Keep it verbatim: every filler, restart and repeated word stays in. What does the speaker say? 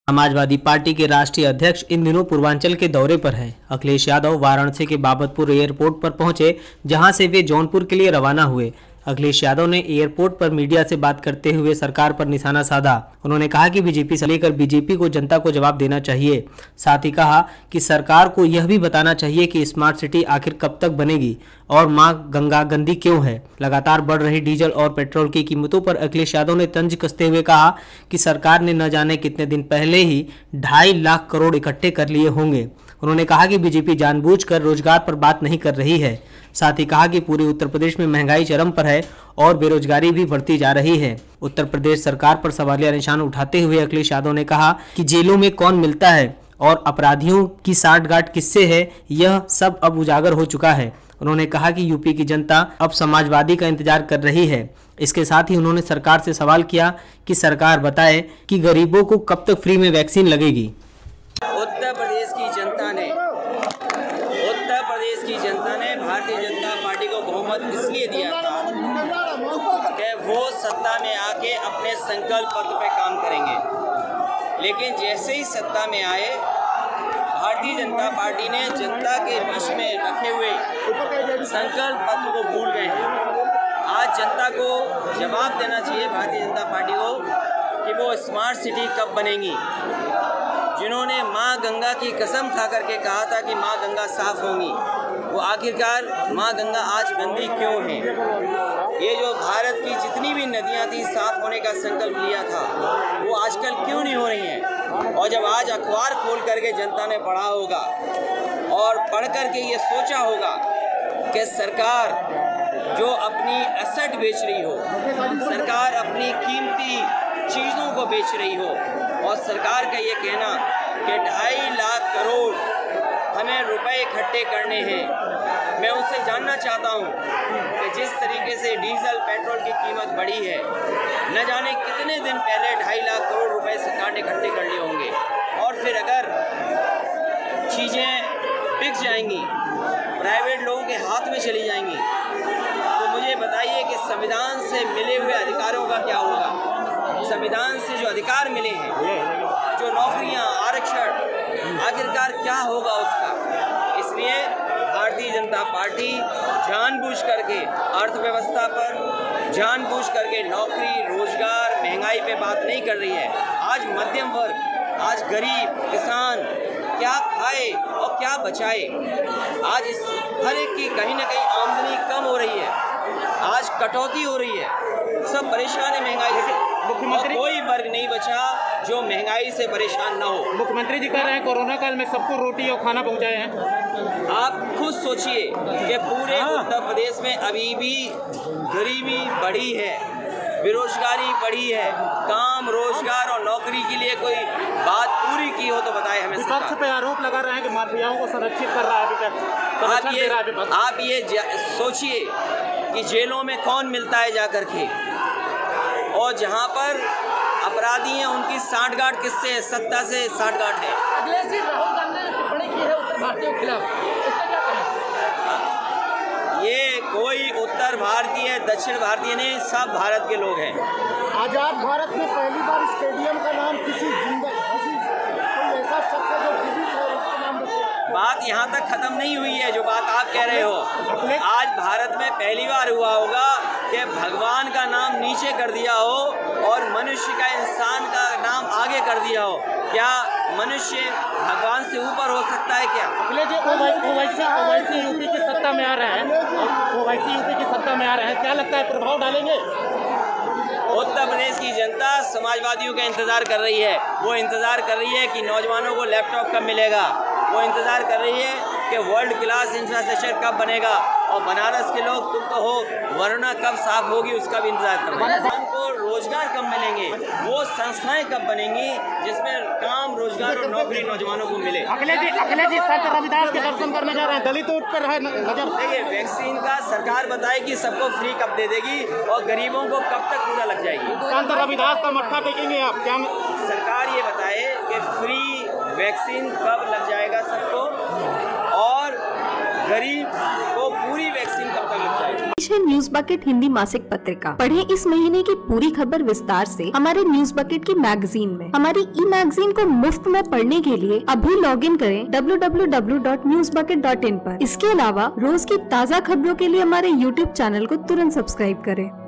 Samajwadi party के राष्ट्रीय अध्यक्ष इन दिनों पूर्वांचल के दौरे पर हैं। अखिलेश यादव वाराणसी के बाबतपुर एयरपोर्ट पर पहुंचे, जहां से वे जौनपुर के लिए रवाना हुए। अखिलेश यादव ने एयरपोर्ट पर मीडिया से बात करते हुए सरकार पर निशाना साधा। उन्होंने कहा कि बीजेपी से लेकर बीजेपी को जनता को जवाब देना चाहिए। साथ ही कहा कि सरकार को यह भी बताना चाहिए कि स्मार्ट सिटी आखिर कब तक बनेगी और मां गंगा गंदी क्यों है। लगातार बढ़ रही डीजल और पेट्रोल की कीमतों पर अखिलेश यादव ने तंज कसते हुए कहा कि सरकार ने न जाने कितने दिन पहले ही ढाई लाख करोड़ इकट्ठे कर लिए होंगे। उन्होंने कहा कि बीजेपी जानबूझकर रोजगार पर बात नहीं कर रही है। साथ ही कहा कि पूरे उत्तर प्रदेश में महंगाई चरम पर है और बेरोजगारी भी बढ़ती जा रही है। उत्तर प्रदेश सरकार पर सवालिया निशान उठाते हुए अखिलेश यादव ने कहा कि जेलों में कौन मिलता है और अपराधियों की साठगांठ किससे है, यह सब अब उजागर हो चुका है। उन्होंने कहा कि यूपी की जनता अब समाजवादी का इंतजार कर रही है। इसके साथ ही उन्होंने सरकार से सवाल किया कि सरकार बताए कि गरीबों को कब तक फ्री में वैक्सीन लगेगी। उत्तर प्रदेश की जनता ने उत्तर प्रदेश की जनता ने भारतीय जनता पार्टी को बहुमत इसलिए दिया था कि वो सत्ता में आके अपने संकल्प पत्र पे काम करेंगे, लेकिन जैसे ही सत्ता में आए भारतीय जनता पार्टी ने जनता के बीच में रखे हुए संकल्प पत्र को भूल गए हैं। आज जनता को जवाब देना चाहिए भारतीय जनता पार्टी को कि वो स्मार्ट सिटी कब बनेगी। जिन्होंने माँ गंगा की कसम खा करके कहा था कि माँ गंगा साफ होंगी, वो आखिरकार माँ गंगा आज गंदी क्यों है। ये जो भारत की जितनी भी नदियाँ थी साफ होने का संकल्प लिया था, वो आजकल क्यों नहीं हो रही हैं। और जब आज अखबार खोल करके जनता ने पढ़ा होगा और पढ़ करके ये सोचा होगा कि सरकार जो अपनी एसेट बेच रही हो, सरकार अपनी कीमती चीज़ों को बेच रही हो, और सरकार का ये कहना कि ढाई लाख करोड़ हमें रुपए इकट्ठे करने हैं। मैं उससे जानना चाहता हूँ कि जिस तरीके से डीजल पेट्रोल की कीमत बढ़ी है, न जाने कितने दिन पहले ढाई लाख करोड़ रुपए सरकार ने इकट्ठे कर लिए होंगे। और फिर अगर चीज़ें बिक जाएंगी, प्राइवेट लोगों के हाथ में चली जाएंगी, तो मुझे बताइए कि संविधान से मिले हुए अधिकारों का क्या होगा। संविधान से जो अधिकार मिले हैं, जो नौकरियां, आरक्षण, आखिरकार क्या होगा उसका। इसलिए भारतीय जनता पार्टी जानबूझ करके अर्थव्यवस्था पर, जानबूझ करके नौकरी, रोजगार, महंगाई पे बात नहीं कर रही है। आज मध्यम वर्ग, आज गरीब किसान क्या खाए और क्या बचाए। आज इस हर एक की कहीं ना कहीं आमदनी कम हो रही है, आज कटौती हो रही है, सब परेशान है महंगाई से। मुख्यमंत्री कोई वर्ग नहीं बचा जो महंगाई से परेशान ना हो। मुख्यमंत्री जी कह रहे हैं कोरोना काल में सबको रोटी और खाना पहुंचाए हैं। आप खुद सोचिए कि पूरे उत्तर प्रदेश में अभी भी गरीबी बढ़ी है, बेरोजगारी बढ़ी है। काम, रोजगार और नौकरी के लिए कोई बात पूरी की हो तो बताए हमें। विपक्ष पे आरोप लगा रहे हैं कि माफियाओं को संरक्षित कर रहा है विपक्ष। आप ये आप ये सोचिए कि जेलों में कौन मिलता है जाकर के, और जहाँ पर अपराधी हैं उनकी साठगांठ किससे है, सत्ता से साठगांठ है। अखिलेश जी, राहुल गांधी ने टिप्पणी की है उत्तर भारतीयों के खिलाफ, इसका क्या कहें? ये कोई उत्तर भारतीय, दक्षिण भारतीय नहीं, सब भारत के लोग हैं। आजाद भारत में पहली बार स्टेडियम का नाम किसी जिंदा कोई ऐसा शख्स है जो जीवित है उसका नाम बताया। बात यहाँ तक खत्म नहीं हुई है जो बात आप कह रहे हो। आज भारत में पहली बार हुआ होगा कि भगवान का नाम नीचे कर दिया हो और मनुष्य का, इंसान का नाम आगे कर दिया हो। क्या मनुष्य भगवान से ऊपर हो सकता है क्या? अखिलेश जी, ओवैसी ओवैसी यूपी की सत्ता में आ रहे हैं, ओवैसी यूपी की सत्ता में आ रहे हैं, क्या लगता है प्रभाव डालेंगे? उत्तर प्रदेश की जनता समाजवादियों का इंतजार कर रही है। वो इंतजार कर रही है कि नौजवानों को लैपटॉप कब मिलेगा, वो इंतजार कर रही है कि वर्ल्ड क्लास इंफ्रास्ट्रक्चर कब बनेगा, और बनारस के लोग तुम तो हो, वरुणा कब साफ होगी उसका भी इंतजार कर रहे हैं। उनको रोजगार कब मिलेंगे, वो संस्थाएं कब बनेंगी जिसमें काम, रोजगार और नौकरी नौजवानों को मिले। अखिलेश जी, अखिलेश जी संत रविदास के दर्शन करने जा रहे हैं, दलित पर है नजर। देखिए, वैक्सीन का सरकार बताएगी सबको फ्री कब दे देगी और गरीबों को कब तक पूरा लग जाएगी। संत रविदास का मट्ठा फेंकेंगे आप क्या? सरकार ये बताए कि फ्री वैक्सीन कब लग जाएगा सबको, और गरीब को पूरी पूरी वैक्सीन कब तक लग जाएगी। न्यूज बकेट हिंदी मासिक पत्रिका पढ़ें इस महीने की पूरी खबर विस्तार से हमारे न्यूज बकेट की मैगजीन में। हमारी ई मैगजीन को मुफ्त में पढ़ने के लिए अभी लॉग इन करें W W W dot news bucket dot in पर। इसके अलावा रोज की ताज़ा खबरों के लिए हमारे यूट्यूब चैनल को तुरंत सब्सक्राइब करें।